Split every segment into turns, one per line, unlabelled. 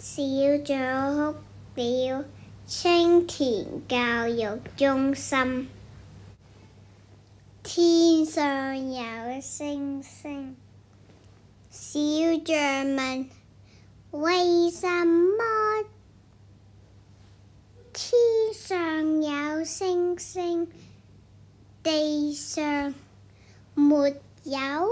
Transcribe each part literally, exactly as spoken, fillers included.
小象哭了，青田教育中心。天上有星星，小象問：為什麼天上有星星，地上沒有？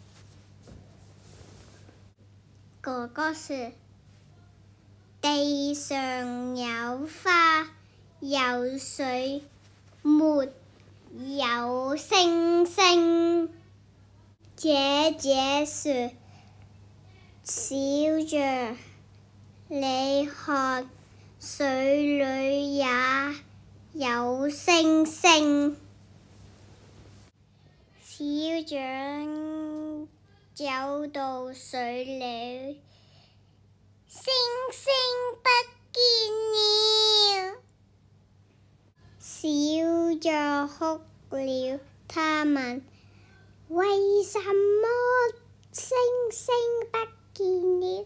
哥哥說：地上有花有水，沒有星星。姐姐說：小象，你看，水裏也有星星。小象走到水裏，星星不見了。小象哭了，他問：為什麼星星不見了？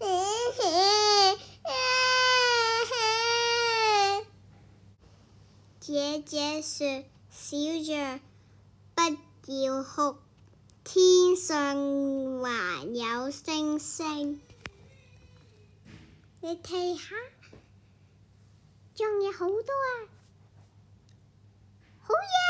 姐姐說：小象，不要哭，天上還有星星。你睇下，仲有好多啊！好嘢！